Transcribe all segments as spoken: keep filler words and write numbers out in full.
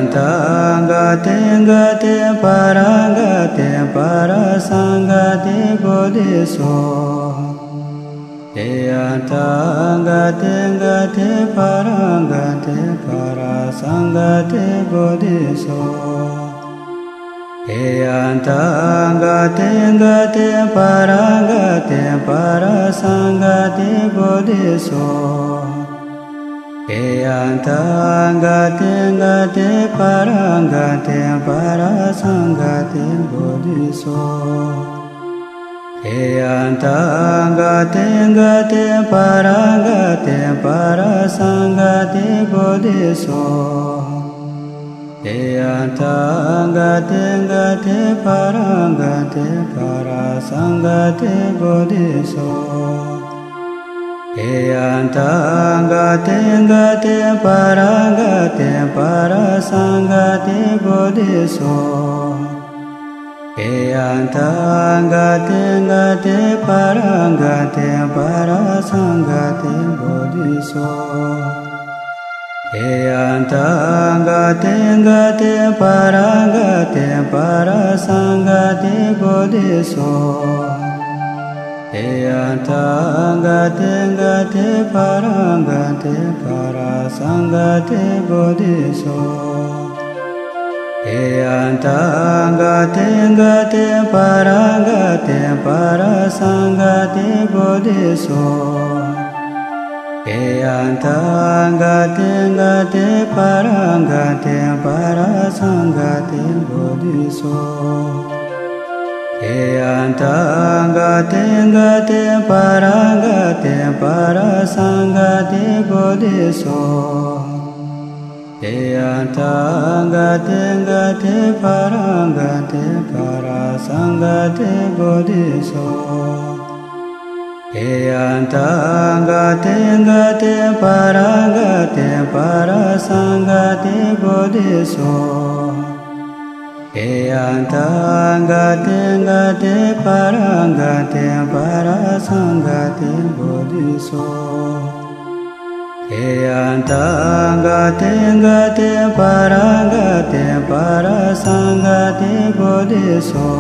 Eyantangate ngate parangate parasangate bodhiso. Eyantangate ngate parangate parasangate bodhiso. Eyantangate ngate parangate parasangate bodhiso. Eyantangate ngate parangate parasangate bodhiso. Eyantangate ngate parangate parasangate bodhiso. Eyantangate ngate parangate parasangate bodhiso. Eyantangate ngate parangate parasangate bodhiso. Eyantangate ngate parangate parasangate bodhiso. Eyantangate ngate parangate parasangate bodhiso. Eyantangate ngate parangate parasangate bodhiso. Eyantangate ngate parangate parasangate bodhiso. Eyantangate ngate parangate parasangate bodhiso. Eyantangate ngate parangate parasangate bodhiso. Eyantangate ngate parangate parasangate bodhiso. Eyantangate ngate parangate parasangate bodhiso. Eyantangate ngate parangate parasangate bodhiso. Eyantangate ngate parangate parasangate bodhiso.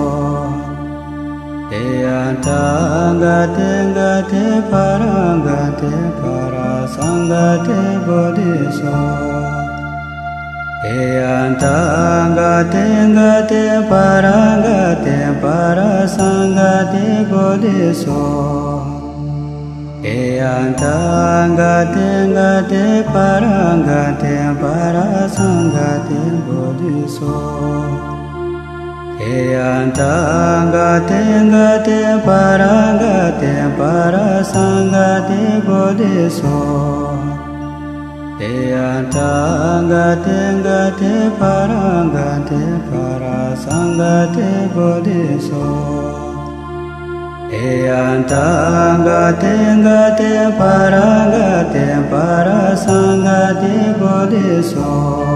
Eyantangate ngate parangate parasangate bodhiso. Eyantangate ngate parangate parasangate bodhiso. Eyantangate ngate parangate parasangate bodhiso. Eyantangate ngate parangate parasangate bodhiso. Eyantangate ngate parangate parasangate bodhiso. Eyantangate ngate parangate parasangate bodhiso.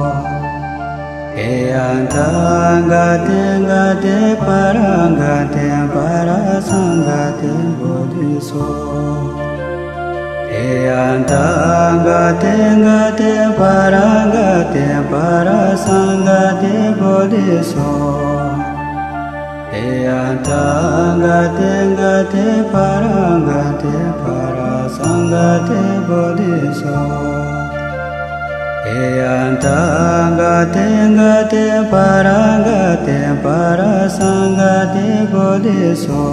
Eyantangate ngate parangate parasangate bodhiso. Eyantangate ngate parangate parasangate bodhiso. Eyantangate ngate parangate parasangate bodhiso. Eyantangate ngate parangate parasangate bodhiso.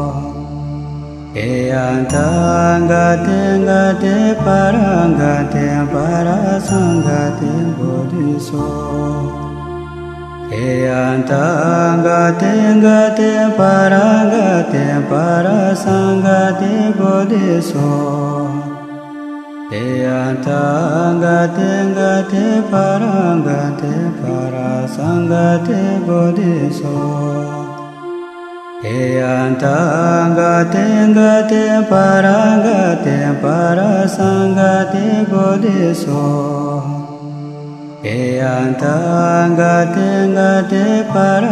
Eyantangate ngate parangate parasangate bodhiso. Eyantangate ngate parangate parasangate bodhiso. Eyantangate ngate parangate parasangate bodhiso. Eyantangate ngate parangate parasangate bodhiso. Eyantangate ngate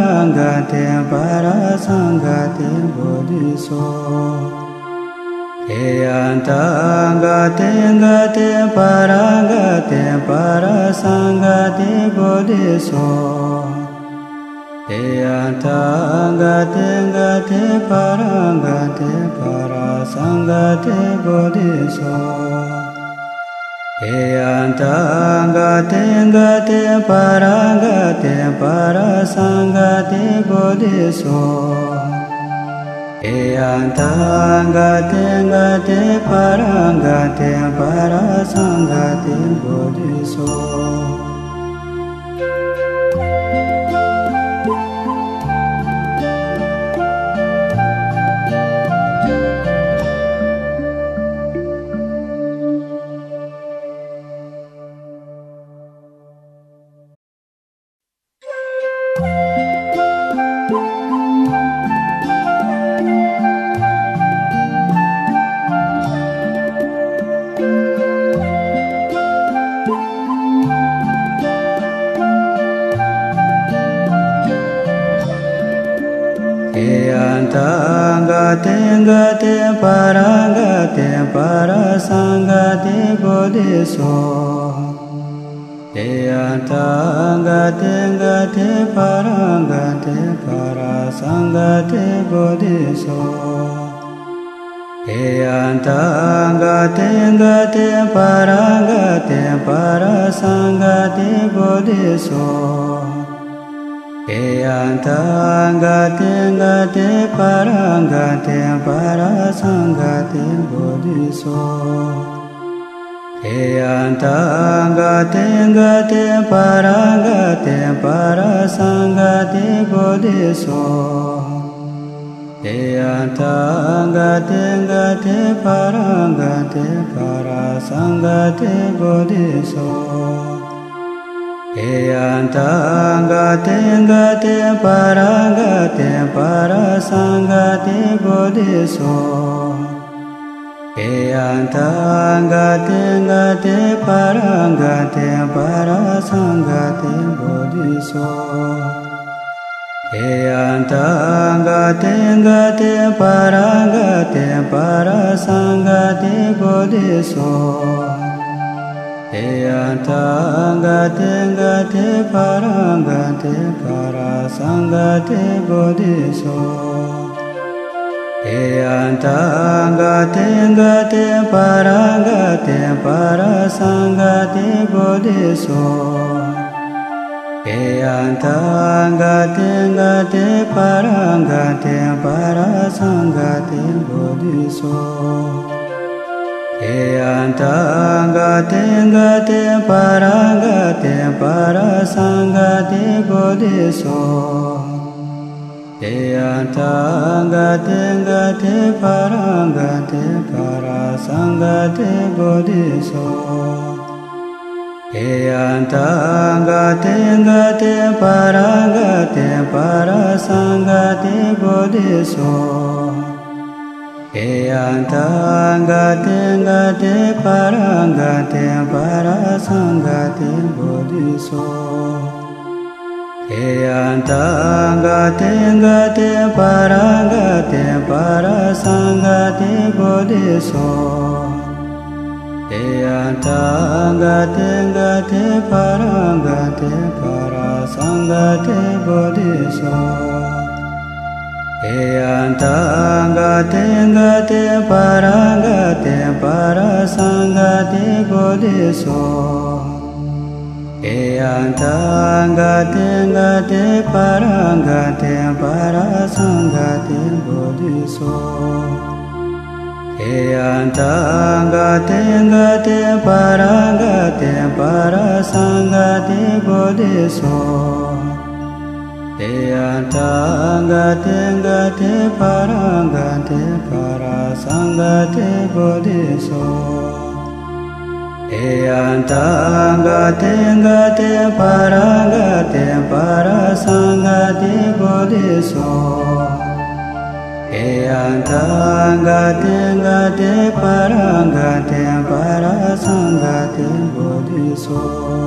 parangate parasangate bodhiso. Eyantangate ngate parangate parasangate bodhiso. Eyantangate ngate parangate parasangate bodhiso. Eyantangate ngate parangate parasangate bodhiso. Eyantangate ngate parangate parasangate bodhiso. Eyantangate ngate parangate parasangate bodhiso. Eyantangate ngate parangate parasangate bodhiso. Eyantangate ngate parangate parasangate bodhiso. Eyantangate ngate parangate parasangate bodhiso. Eyantangate ngate parangate parasangate bodhiso. Eyantangate ngate parangate parasangate bodhiso. Eyantangate ngate parangate parasangate bodhiso. Eyantangate ngate parangate parasangate bodhiso. Eyantangate ngate parangate parasangate bodhiso. Eyantangate ngate parangate parasangate bodhiso. Eyantangate ngate parangate parasangate bodhiso. Eyantangate ngate parangate parasangate bodhiso. Eyantangate ngate parangate parasangate bodhiso. Eyantangate ngate parangate parasangate bodhiso. Eyantangate ngate parangate parasangate bodhiso. Eyantangate ngate parangate parasangate bodhiso. Eyantangate ngate parangate parasangate bodhiso. Eyantangate ngate parangate parasangate bodhiso. Eyantangate ngate parangate parasangate bodhiso. Eyantangate ngate parangate parasangate bodhiso. Eyantangate ngate parangate parasangate bodhiso. Eyantangate ngate parangate parasangate bodhiso. Eyantangate ngate parangate parasangate bodhiso. Eyantangate ngate parangate parasangate bodhiso.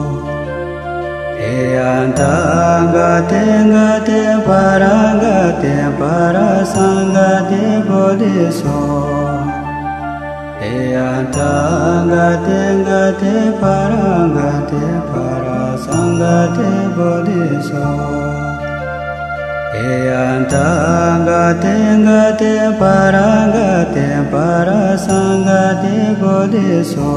Eyantangate ngate parangate parasangate bodhiso. Eyantangate ngate parangate parasangate bodhiso. Eyantangate ngate parangate parasangate bodhiso.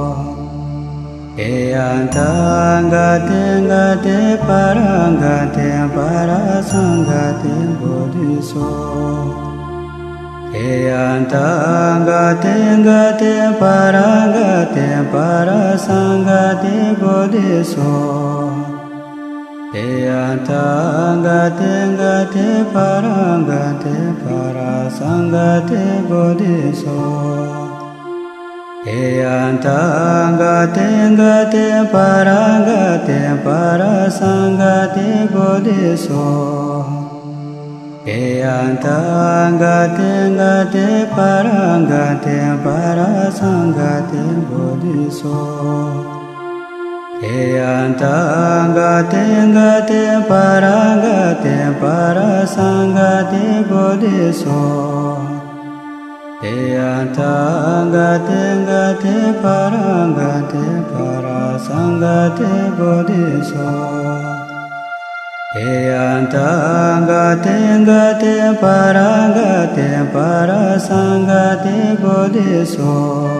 Eyantangate ngate parangate parasangate bodhiso. Eyantangate ngate parangate parasangate bodhiso. Eyantangate ngate parangate parasangate bodhiso. Eyantangate ngate parangate parasangate bodhiso. Eyantangate ngate parangate parasangate bodhiso. Eyantangate ngate parangate parasangate bodhiso. Eyantangate ngate parangate parasangate bodhiso. Eyantangate ngate parangate parasangate bodhiso.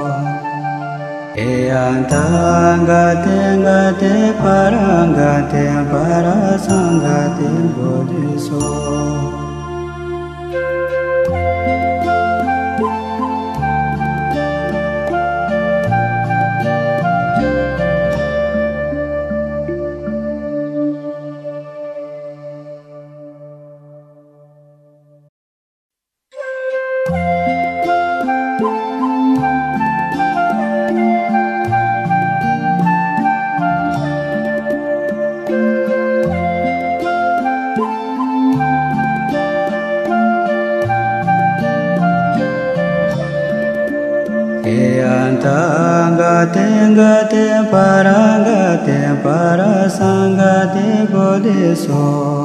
Eyantangate ngate parangate parasangate bodhiso. Eyantangate ngate parangate parasangate bodhiso.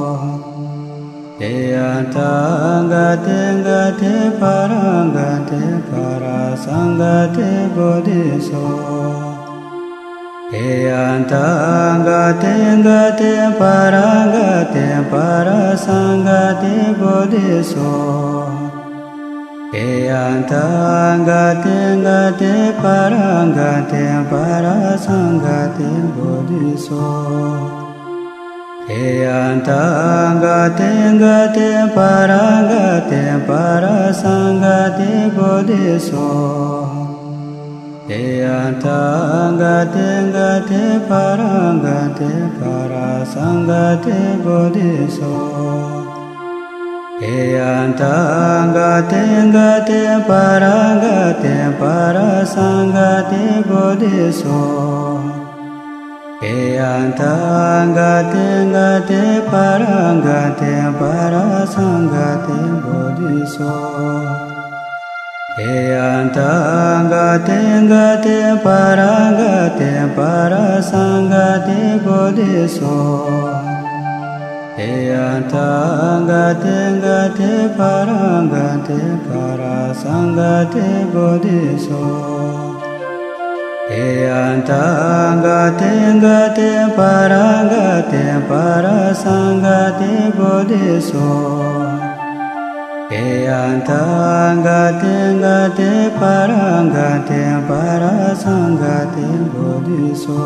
Eyantangate ngate parangate parasangate bodhiso. Eyantangate ngate parangate parasangate bodhiso. Eyantangate ngate parangate parasangate bodhiso. Eyantangate ngate parangate parasangate bodhiso. Eyantangate ngate parangate parasangate bodhiso. Eyantangate ngate parangate parasangate bodhiso. Eyantangate ngate parangate parasangate bodhiso. Eyantangate ngate parangate parasangate bodhiso. Eyantangate ngate parangate parasangate bodhiso. Eyantangate ngate parangate parasangate bodhiso. Eyantangate ngate parangate parasangate bodhiso.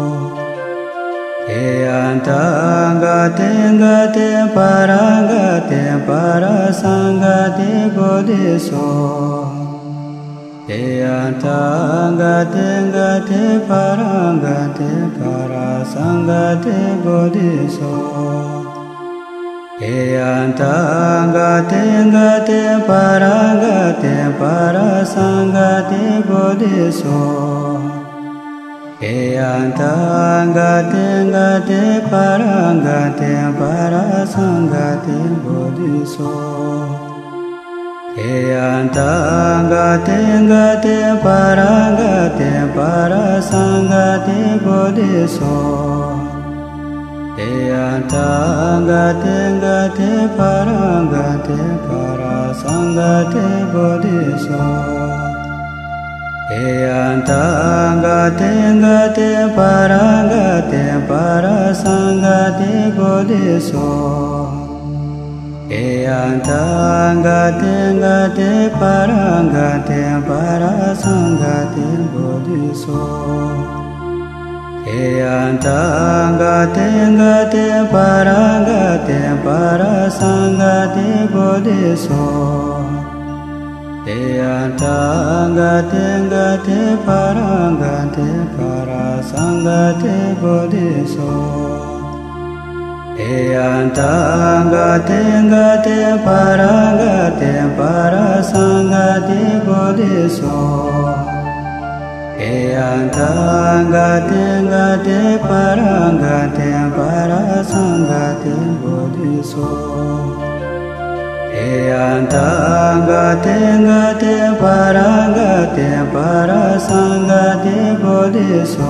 Eyantangate ngate parangate parasangate bodhiso. Eyantangate ngate parangate parasangate bodhiso. Eyantangate ngate parangate parasangate bodhiso. Eyantangate ngate parangate parasangate bodhiso. Eyantangate ngate parangate parasangate bodhiso. Eyantangate ngate parangate parasangate bodhiso. Eyantangate ngate parangate parasangate bodhiso. Eyantangate ngate parangate parasangate bodhiso. Eyantangate ngate parangate parasangate bodhiso. Eyantangate ngate parangate parasangate bodhiso. Eyantangate ngate parangate parasangate bodhiso. Eyantangate ngate parangate parasangate bodhiso. Eyantangate ngate parangate parasangate bodhiso.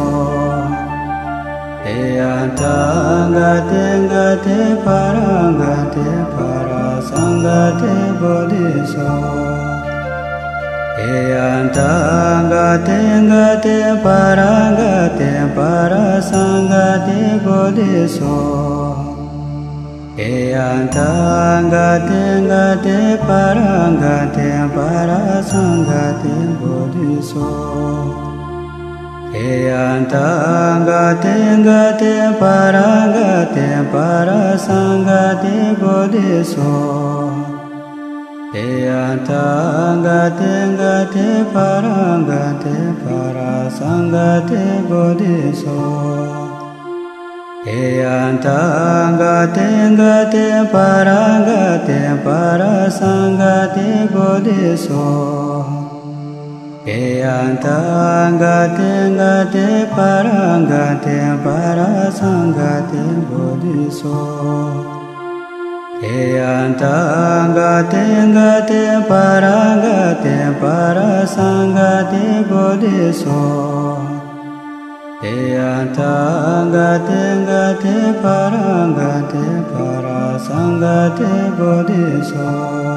Eyantangate ngate parangate parasangate bodhiso. Eyantangate ngate parangate parasangate bodhiso. Eyantangate ngate parangate parasangate bodhiso. Eyantangate ngate parangate parasangate bodhiso. Eyantangate ngate parangate parasangate bodhiso. Eyantangate ngate parangate parasangate bodhiso. Eyantangate ngate parangate parasangate bodhiso. Eyantangate ngate parangate parasangate bodhiso. Eyantangate ngate parangate parasangate bodhiso.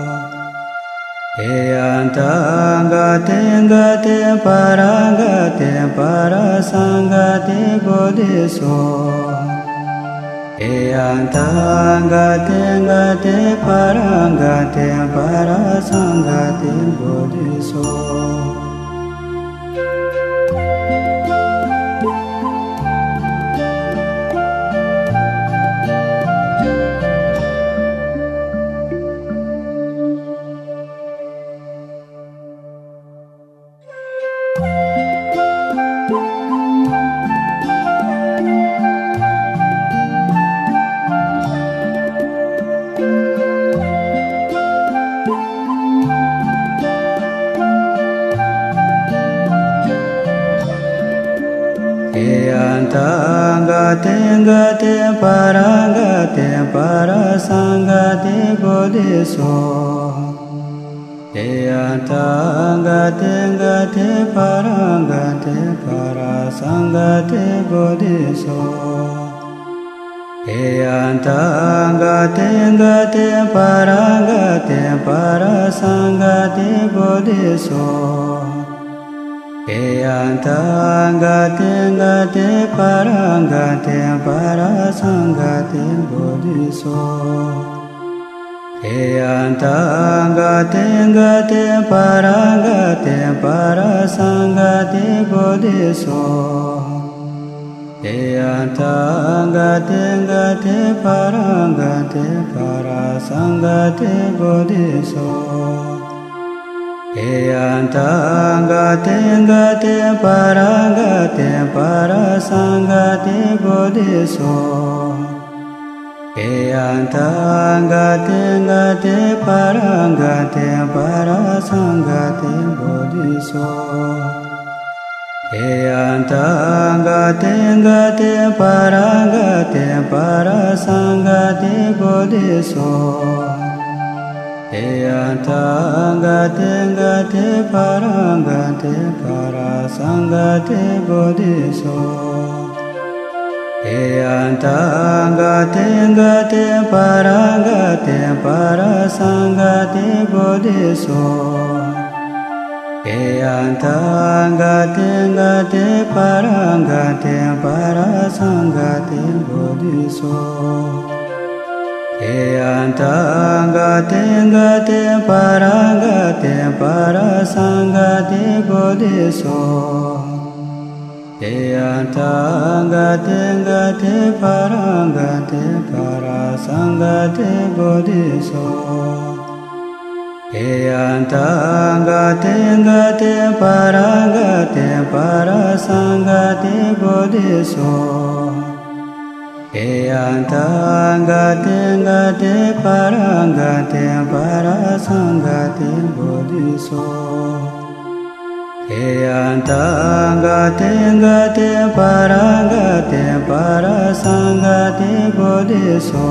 Eyantangate ngate parangate parasangate bodhiso. Eyantangate ngate parangate parasangate bodhiso. Eyantangate ngate parangate parasangate bodhiso. Eyantangate ngate parangate parasangate bodhiso. Eyantangate ngate parangate parasangate bodhiso. Eyantangate ngate parangate parasangate bodhiso. Eyantangate ngate parangate parasangate bodhiso. Eyantangate ngate parangate parasangate bodhiso. Eyantangate ngate parangate parasangate bodhiso. Eyantangate ngate parangate parasangate bodhiso. Eyantangate ngate parangate parasangate bodhiso. Eyantangate ngate parangate parasangate bodhiso. Eyantangate ngate parangate parasangate bodhiso. Eyantangate ngate parangate parasangate bodhiso. Eyantangate ngate parangate parasangate bodhiso. Eyantangate ngate parangate parasangate bodhiso. Eyantangate ngate parangate parasangate bodhiso. Eyantangate ngate parangate parasangate bodhiso. Eyantangate ngate parangate parasangate bodhiso.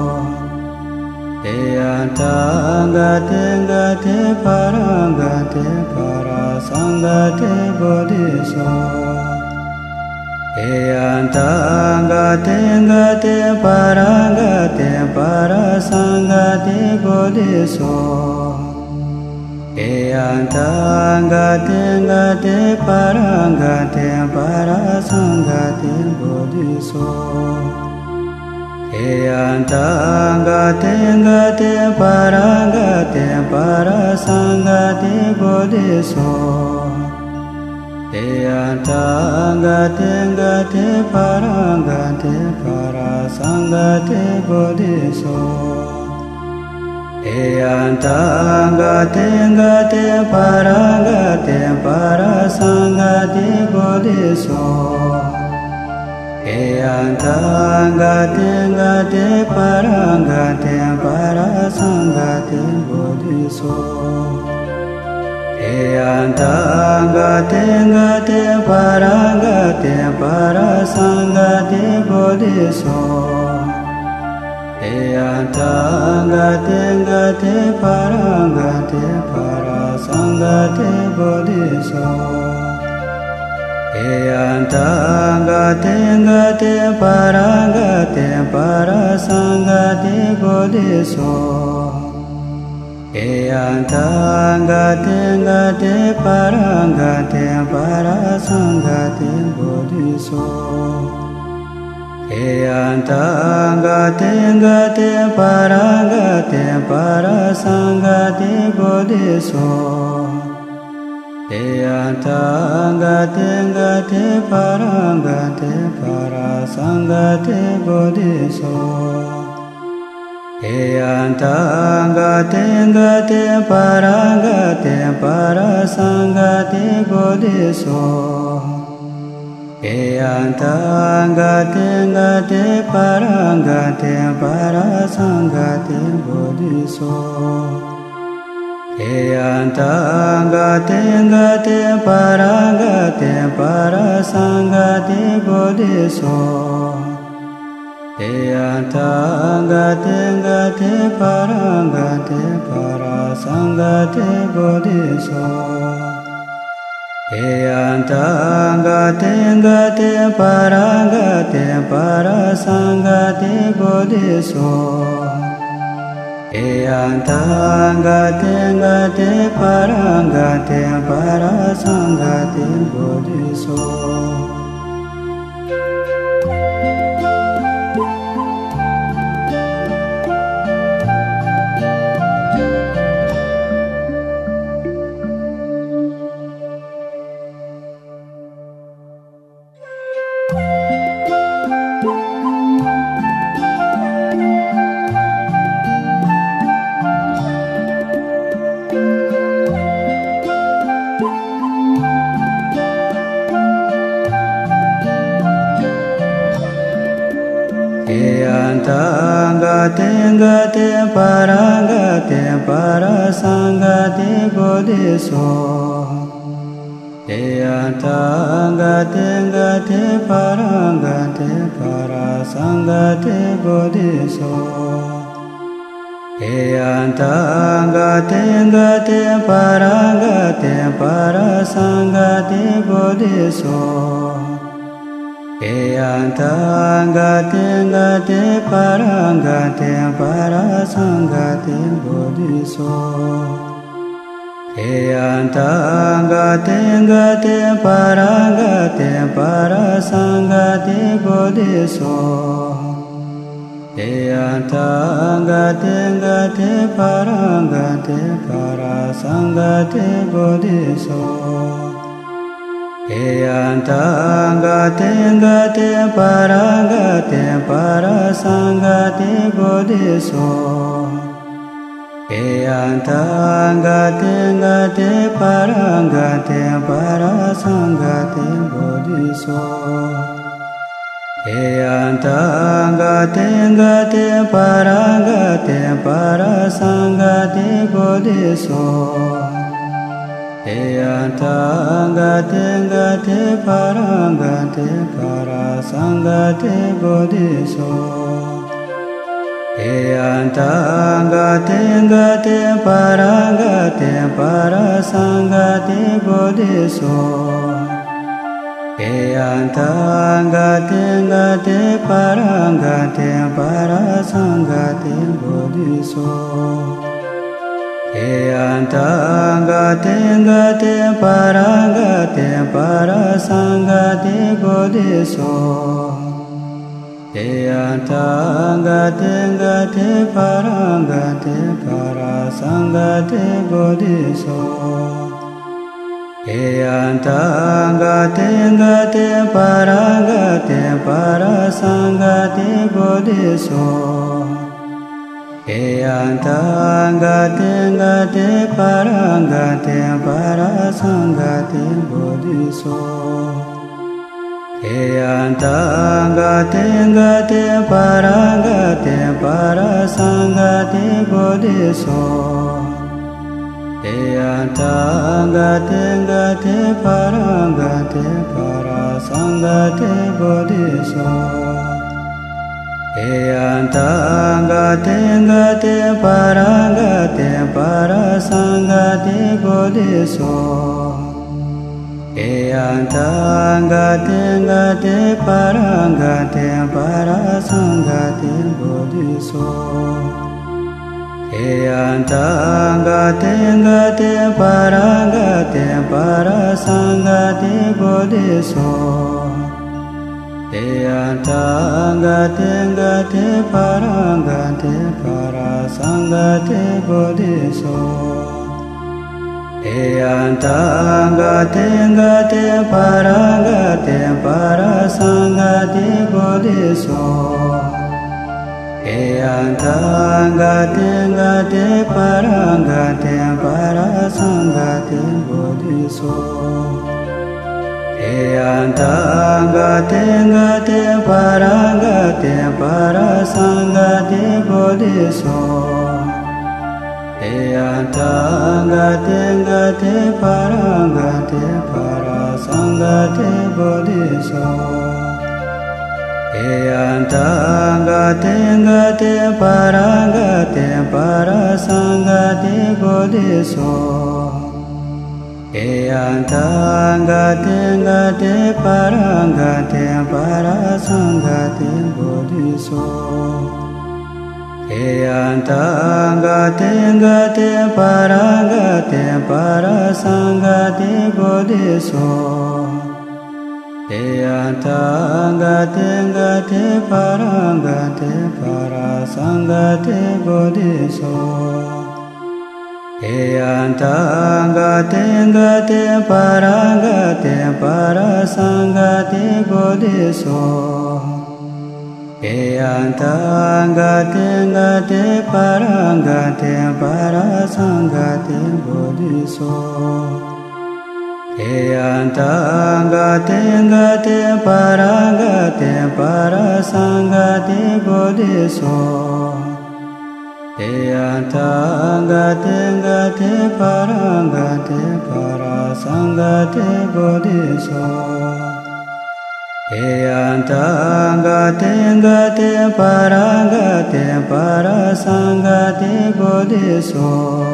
Eyantangate ngate parangate parasangate bodhiso. Eyantangate ngate parangate parasangate bodhiso. Eyantangate ngate parangate parasangate bodhiso. Eyantangate ngate parangate parasangate bodhiso. Eyantangate ngate parangate parasangate bodhiso. Eyantangate ngate parangate parasangate bodhiso. Eyantangate ngate parangate parasangate bodhiso. Eyantangate ngate parangate parasangate bodhiso. Eyantangate ngate parangate parasangate bodhiso. Eyantangate ngate parangate parasangate bodhiso. Eyantangate ngate parangate parasangate bodhiso. Eyantangate ngate parangate parasangate bodhiso. Eyantangate ngate parangate parasangate bodhiso. Eyantangate ngate parangate parasangate bodhiso. Eyantangate ngate parangate parasangate bodhiso. Eyantangate ngate parangate parasangate bodhiso. Eyantangate ngate parangate parasangate bodhiso. Eyantangate ngate parangate parasangate bodhiso. Eyantangate ngate parangate parasangate bodhiso. Eyantangate ngate parangate parasangate bodhiso. Eyantangate ngate parangate parasangate bodhiso. Eyantangate ngate parangate parasangate bodhiso. Eyantangate ngate parangate parasangate bodhiso. Eyantang gaten gaten parang gaten parasang gaten bodhiso. Eyantang gaten gaten parang gaten parasang gaten bodhiso. Eyantang gaten gaten parang gaten parasang gaten bodhiso. Eyantang gaten gaten parang gaten parasang gaten bodhiso. Eyantang gaten gaten parang gaten parasang gaten bodhiso. Eyantang gaten gaten parang gaten parasang gaten bodhiso. Eyantang gaten gaten parang gaten parasang gaten bodhiso. Eyantang gaten gaten parang gaten parasang gaten bodhiso. Eyantang gaten gaten parang gaten parasang gaten bodhiso. Eyantang gaten gaten parang gaten parasang gaten bodhiso. Eyantang gaten gaten parang gaten parasang gaten bodhiso. Eyantang gaten gaten parang gaten parasang gaten bodhiso. Eyantang gaten gaten parang gaten parasang gaten bodhiso. Eyantang gaten gaten parang gaten parasang gaten bodhiso. Eyantang gaten gaten parang gaten parasang gaten bodhiso. Eyantang gaten gaten parang gaten parasang gaten bodhiso. Eyantang gaten gaten parang gaten parasang gaten bodhiso. Eyantang gaten gaten parang gaten parasang gaten bodhiso. Eyantang gaten gaten parang gaten parasang gaten bodhiso. Eyantang gaten gaten parang gaten parasang gaten bodhiso. Eyantang gaten gaten parang gaten parasang gaten bodhiso. Eyantang gaten gaten parang gaten parasang gaten bodhiso. Eyantang gaten gaten parang gaten parasang gaten bodhiso. Eyantang gaten gaten parang gaten parasang gaten bodhiso. Eyantang gaten gaten parang gaten parasang gaten bodhiso. Eyantang gaten gaten parang gaten parasang gaten bodhiso. Eyantang gaten gaten parang gaten parasang gaten bodhiso. Eyantang gaten gaten parang gaten parasang gaten bodhiso. Eyantang gaten gaten parang gaten parasang gaten bodhiso. Eyantang gaten gaten parang gaten parasang gaten bodhiso. Eyantang gaten gaten parang gaten parasang gaten bodhiso.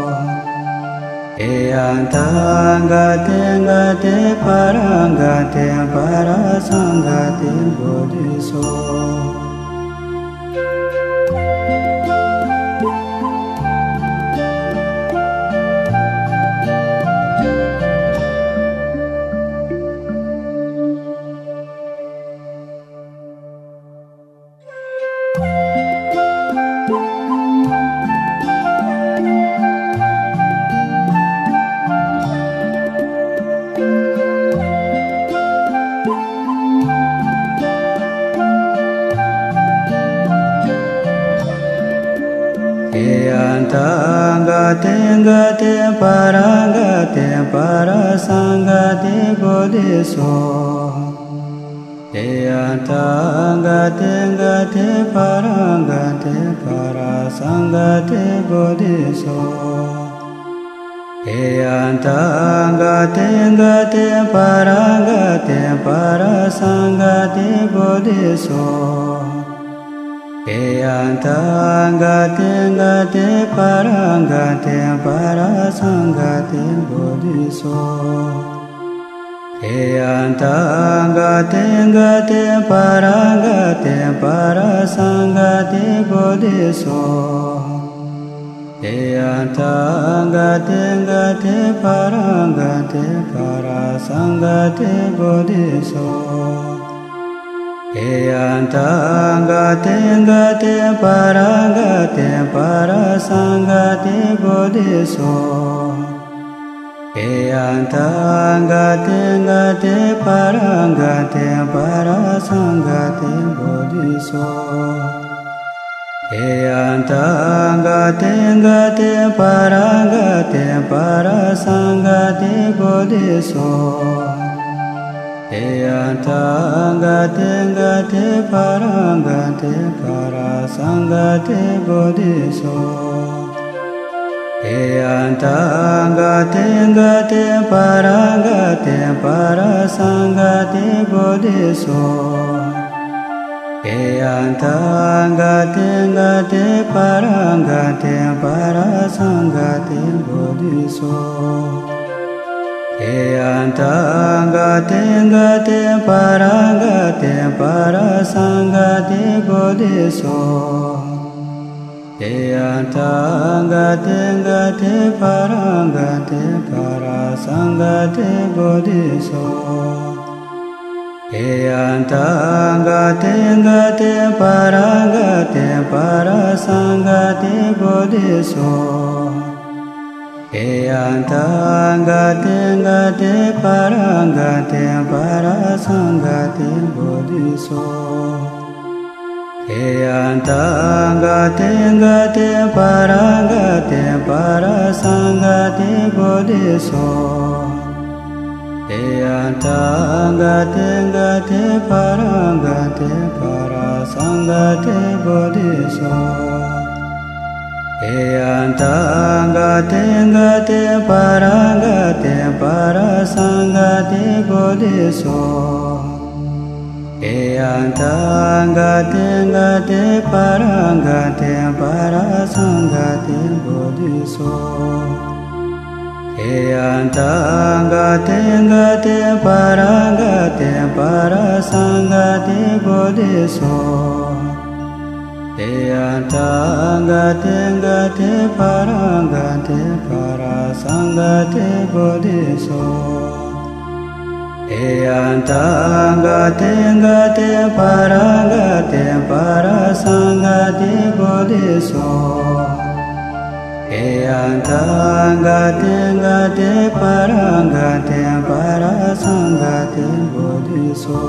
Eyantang gaten gaten parang gaten parasang gaten bodhiso. Eyantangate ngate parangate parasangate bodhiso. Eyantangate ngate parangate parasangate bodhiso. Eyantangate ngate parangate parasangate bodhiso. Eyantangate ngate parangate parasangate bodhiso. Eyantangate ngate parangate parasangate bodhiso. Eyantangate ngate parangate parasangate bodhiso. Eyantangate ngate parangate parasangate bodhiso. Eyantangate ngate parangate parasangate bodhiso. Eyantangate ngate parangate parasangate bodhiso. Eyantangate ngate parangate parasangate bodhiso. Eyantangate ngate parangate parasangate bodhiso. Eyantangate ngate parangate parasangate bodhiso. Eyantangate ngate parangate parasangate bodhiso. Eyantangate ngate parangate parasangate bodhiso. Eyantangate ngate parangate parasangate bodhiso. Eyantangate ngate parangate parasangate bodhiso. Eyantangate ngate parangate parasangate bodhiso. Eyantangate ngate parangate parasangate bodhiso. Eyantangate ngate parangate parasangate bodhiso. Eyantangate ngate parangate parasangate bodhiso. Eyantangate ngate parangate parasangate bodhiso. Eyantangate ngate parangate parasangate bodhiso. Eyantangate ngate parangate parasangate bodhiso. Eyantangate ngate parangate parasangate bodhiso.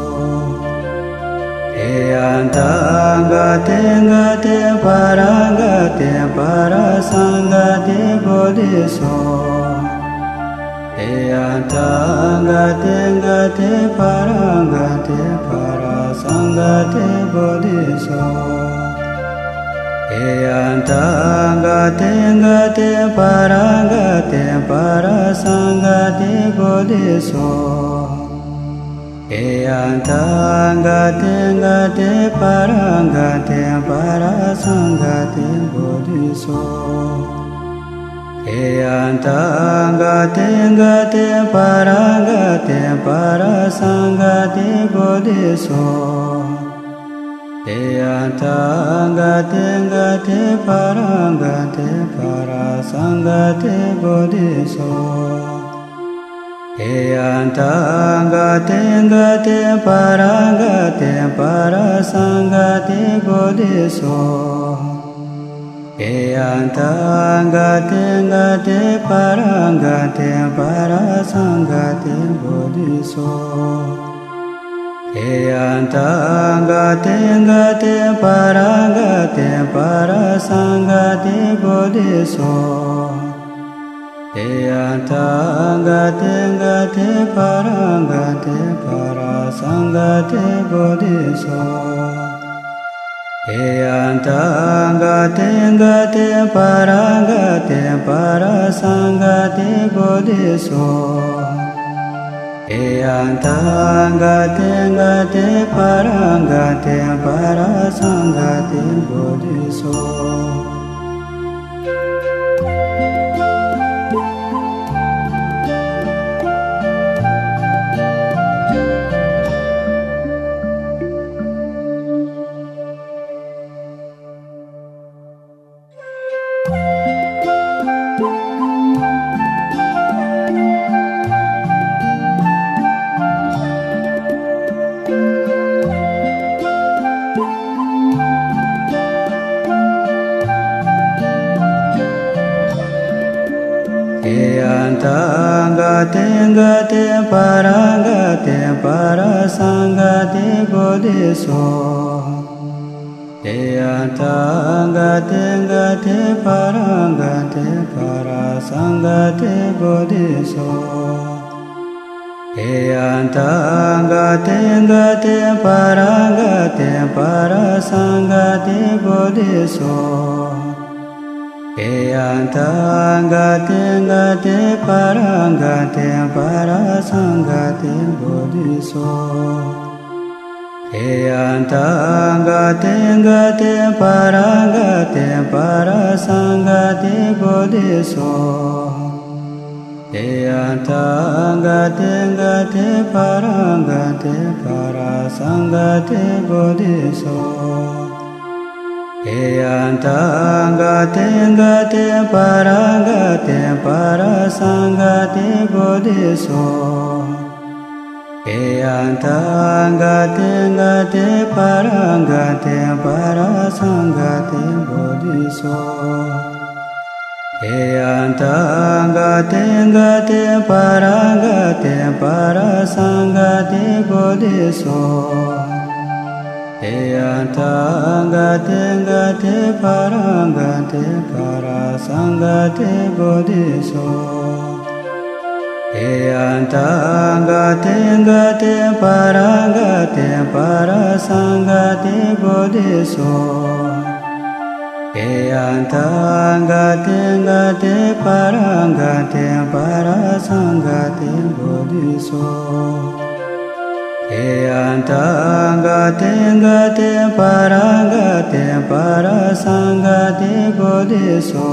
Eyantangate ngate parangate parasangate bodhiso. Eyantangate ngate parangate parasangate bodhiso. Eyantangate ngate parangate parasangate bodhiso. Eyantangate ngate parangate parasangate bodhiso. Eyantangate ngate parangate parasangate bodhiso. Eyantangate ngate parangate parasangate bodhiso. Eyantangate ngate parangate parasangate bodhiso. Eyantangate ngate parangate parasangate bodhiso. Eyantangate ngate parangate parasangate bodhiso. Eyantangate ngate parangate parasangate bodhiso. Eyantangate ngate parangate parasangate bodhiso. Eyantangate ngate parangate parasangate bodhiso. Eyantangate ngate parangate parasangate bodhiso. Eyantangate ngate parangate parasangate bodhiso. Eyantangate ngate parangate parasangate bodhiso. Eyantangate ngate parangate parasangate bodhiso. Eyantangate ngate parangate parasangate bodhiso. Eyantangate ngate parangate parasangate bodhiso. Eyantangate ngate parangate parasangate bodhiso. Eyantangate ngate parangate parasangate bodhiso. Eyantangate ngate parangate parasangate bodhiso. Eyantangate ngate parangate parasangate bodhiso. Eyantangate ngate parangate parasangate bodhiso. Eyantangate ngate parangate parasangate bodhiso. Eyantangate ngate parangate parasangate bodhiso.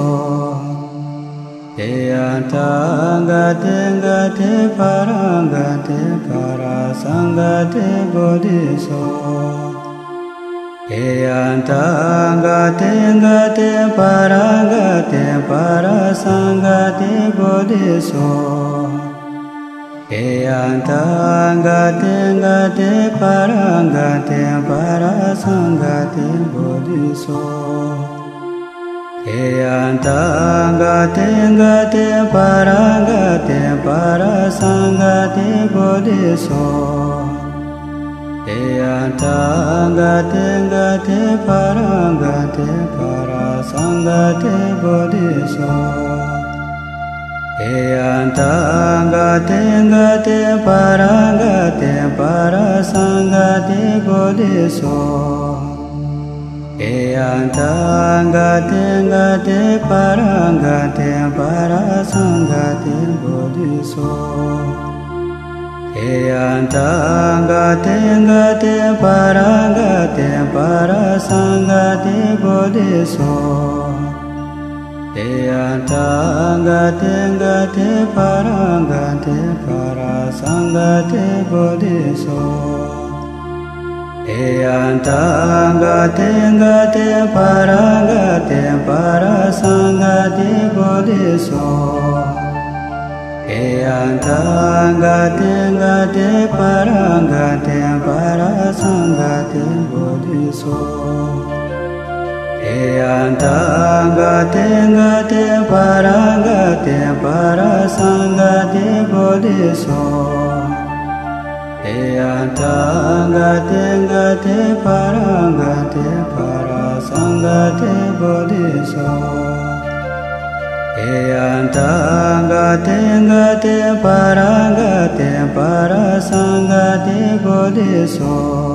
Eyantangate ngate parangate parasangate bodhiso. Eyantangate ngate parangate parasangate bodhiso. Eyantangate ngate parangate parasangate bodhiso. Eyantangate ngate parangate parasangate bodhiso. Eyantangate ngate parangate parasangate bodhiso. Eyantangate ngate parangate parasangate bodhiso. Eyantangate ngate parangate parasangate bodhiso. Eyantangate ngate parangate parasangate bodhiso. Eyantangate ngate parangate parasangate bodhiso. Eyantangate ngate parangate parasangate bodhiso. Eyantangate ngate parangate parasangate bodhiso. Eyantangate ngate parangate parasangate bodhiso. Eyantangate ngate parangate parasangate bodhiso. Eyantangate ngate parangate parasangate bodhiso.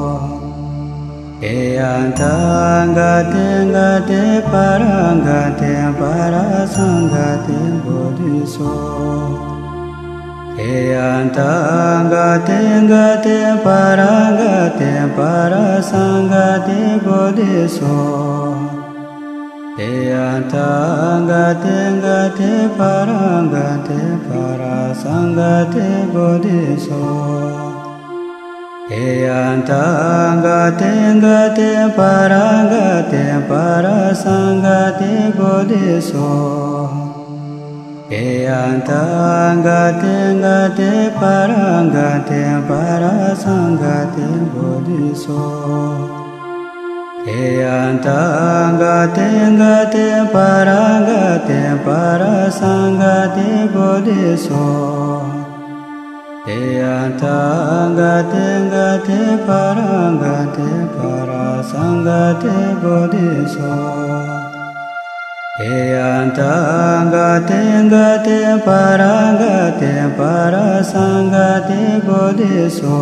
Eyantangate ngate parangate parasangate bodhiso. Eyantangate ngate parangate parasangate bodhiso. Eyantangate ngate parangate parasangate bodhiso. Eyantangate ngate parangate parasangate bodhiso. Eyantangate ngate parangate parasangate bodhiso. Eyantangate ngate parangate parasangate bodhiso. Eyantangate ngate parangate parasangate bodhiso. Eyantangate ngate parangate parasangate bodhiso.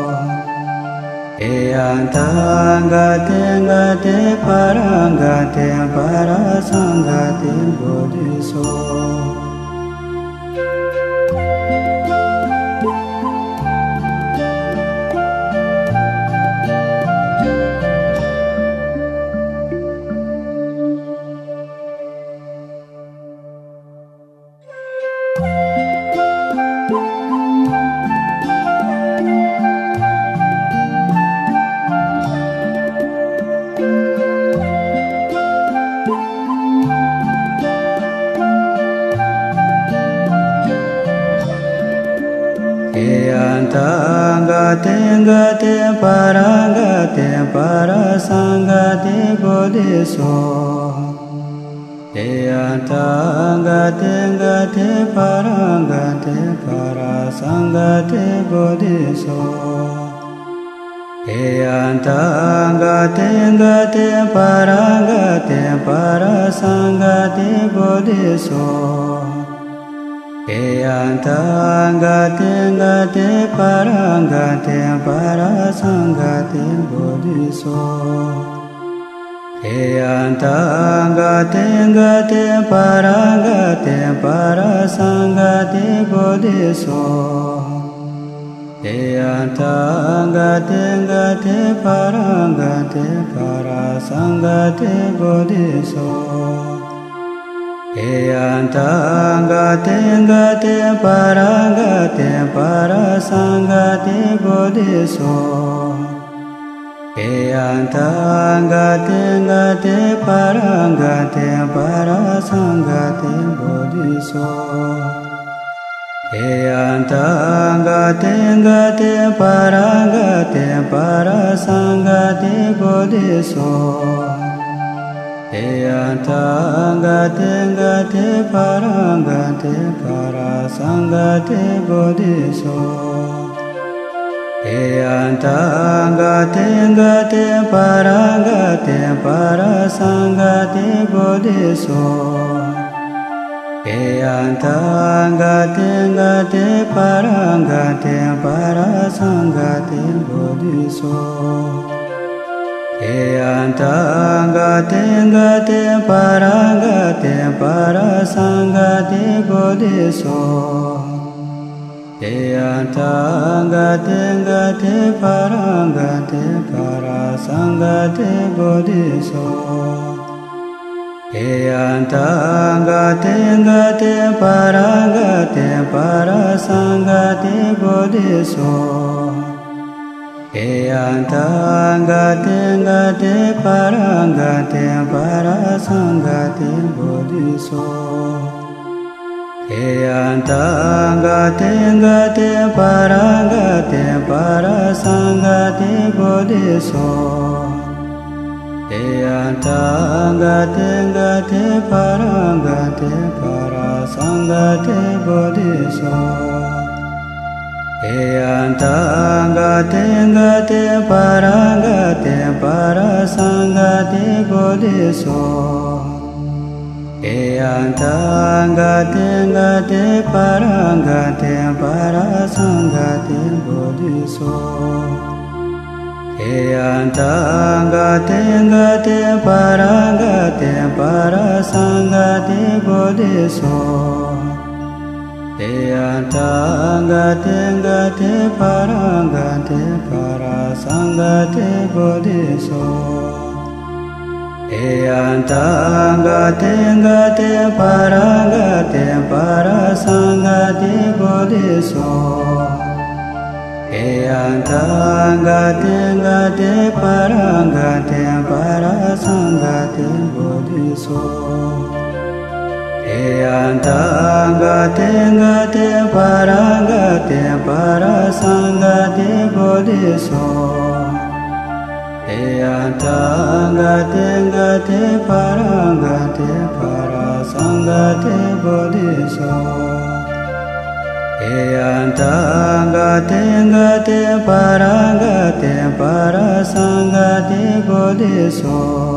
Eyantangate ngate parangate parasangate bodhiso. Eyantangate ngate parangate parasangate bodhiso. Eyantangate ngate parangate parasangate bodhiso. Eyantangate ngate parangate parasangate bodhiso. Eyantangate ngate parangate parasangate bodhiso. Eyantangate ngate parangate parasangate bodhiso. Eyantangate ngate parangate parasangate bodhiso. Eyantangate ngate parangate parasangate bodhiso. Eyantangate ngate parangate parasangate bodhiso. Eyantangate ngate parangate parasangate bodhiso. Eyantangate ngate parangate parasangate bodhiso. Eyantangate ngate parangate parasangate bodhiso. Eyantangate ngate parangate parasangate bodhiso. Eyantangate ngate parangate parasangate bodhiso. Eyantangate ngate parangate parasangate bodhiso. Eyantangate ngate parangate parasangate bodhiso. Eyantangate ngate parangate parasangate bodhiso. Eyantangate ngate parangate parasangate bodhiso. Eyantangate ngate parangate parasangate bodhiso. Eyantangate ngate parangate parasangate bodhiso. Eyantangate ngate parangate parasangate bodhiso. Eyantangate ngate parangate parasangate bodhiso. Eyantangate ngate parangate parasangate bodhiso. Eyantangate ngate parangate parasangate bodhiso. Eyantangate ngate parangate parasangate bodhiso. Eyantangate ngate parangate parasangate bodhiso. Eyantangate ngate parangate parasangate bodhiso. Eyantangate ngate parangate parasangate bodhiso.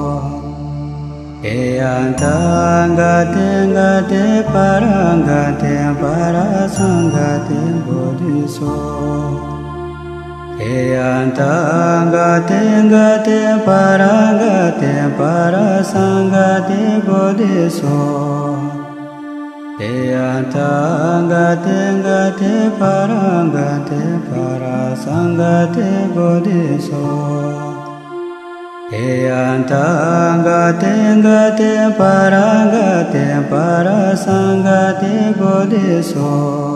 Eyantangate ngate parangate parasangate bodhiso. Eyantangate ngate parangate parasangate bodhiso. Eyantangate ngate parangate parasangate bodhiso. Eyantangate ngate parangate parasangate bodhiso.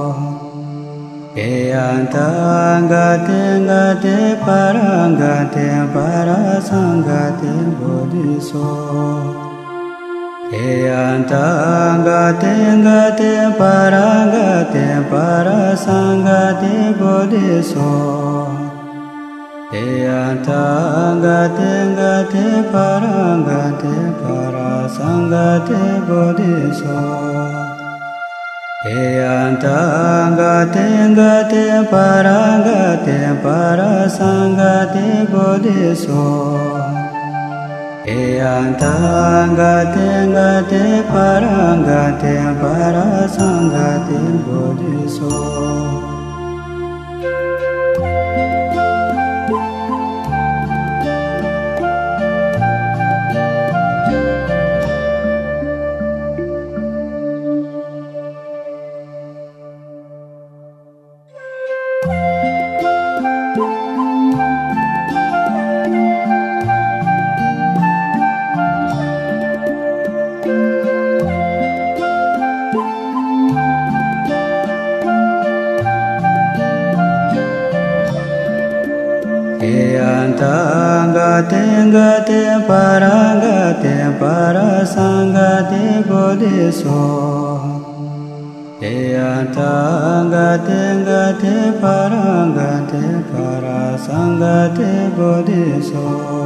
Eyantangate ngate parangate parasangate bodhiso. Eyantangate ngate parangate parasangate bodhiso. Eyantangate ngate parangate parasangate bodhiso. Eyantangate ngate parangate parasangate bodhiso. Eyantangate ngate parangate parasangate bodhiso. Eyantangate ngate parangate parasangate bodhiso. Eyantangate ngate parangate parasangate bodhiso.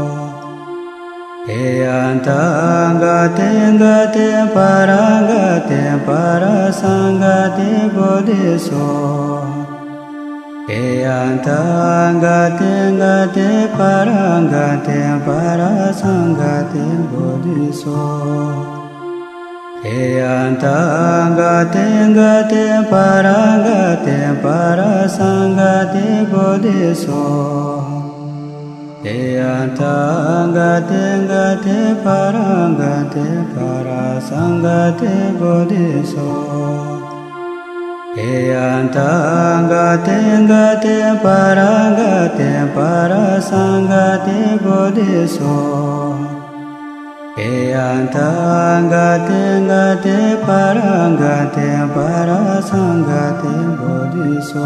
Eyantangate ngate parangate parasangate bodhiso. Eyantangate ngate parangate parasangate bodhiso. Eyantangate ngate parangate parasangate bodhiso. Eyantangate ngate parangate parasangate bodhiso. Eyantangate ngate parangate parasangate bodhiso. Eyantangate ngate parangate parasangate bodhiso.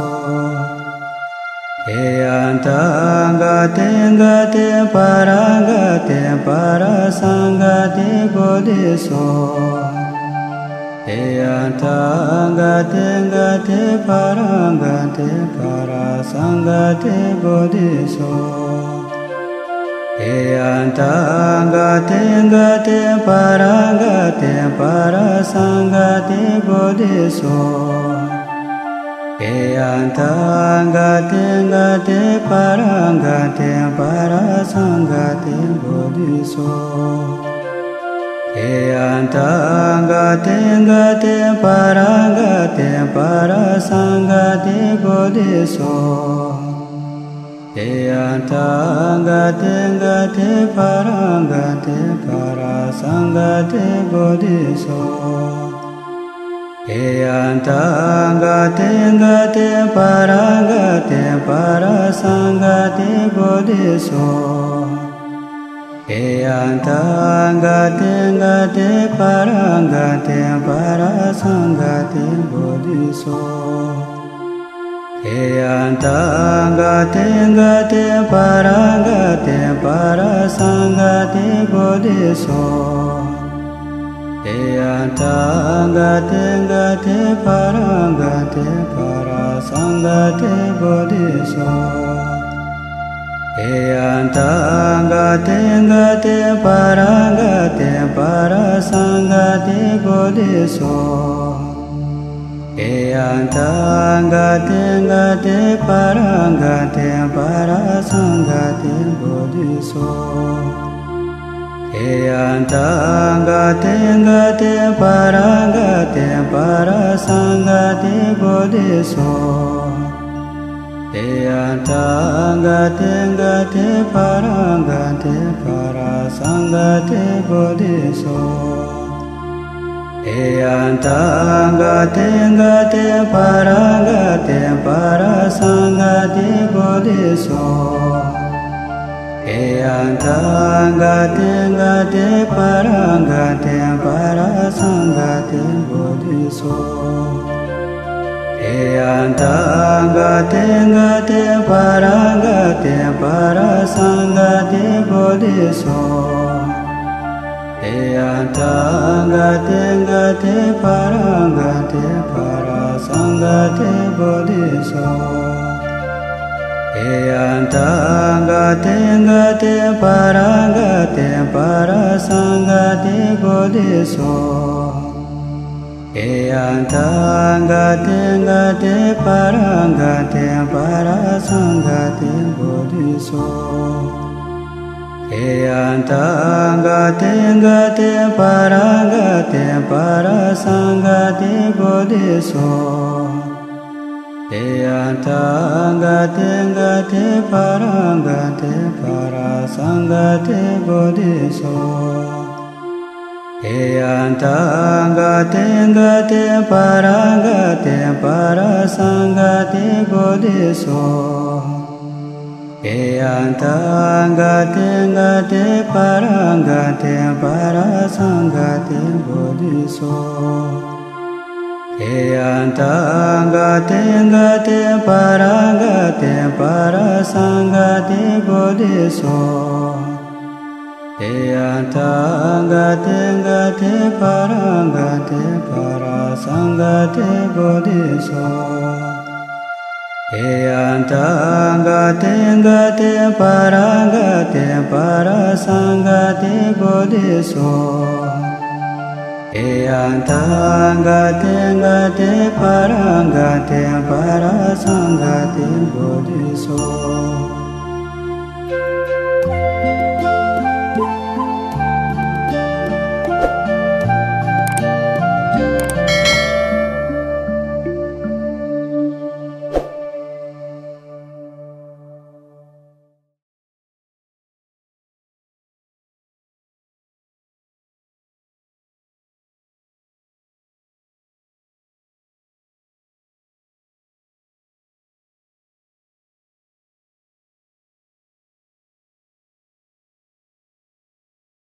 Eyantangate ngate parangate parasangate bodhiso. Eyantangate ngate parangate parasangate bodhiso. Eyantangate ngate parangate parasangate bodhiso. Eyantangate ngate parangate parasangate bodhiso. Eyantangate ngate parangate parasangate bodhiso. Eyantangate ngate parangate parasangate bodhiso. Eyantangate ngate parangate parasangate bodhiso. Eyantangate ngate parangate parasangate bodhiso. Eyantangate ngate parangate parasangate bodhiso. Eyantangate ngate parangate parasangate bodhiso. Eyantangate ngate parangate parasangate bodhiso. Eyantangate ngate parangate parasangate bodhiso. Eyantangate ngate parangate parasangate bodhiso. Eyantangate ngate parangate parasangate bodhiso. Eyantangate ngate parangate parasangate bodhiso. Eyantangate ngate parangate parasangate bodhiso. Eyantangate ngate parangate parasangate bodhiso. Eyantangate ngate parangate parasangate bodhiso. Eyantangate ngate parangate parasangate bodhiso. Eyantangate ngate parangate parasangate bodhiso. Eyantangate ngate parangate parasangate bodhiso. Eyantangate ngate parangate parasangate bodhiso. Eyantangate ngate parangate parasangate bodhiso. Eyantangate ngate parangate parasangate bodhiso. Eyantangate ngate parangate parasangate bodhiso. Eyantangate ngate parangate parasangate bodhiso. Eyantangate ngate parangate parasangate bodhiso. Eyantangate ngate parangate parasangate bodhiso.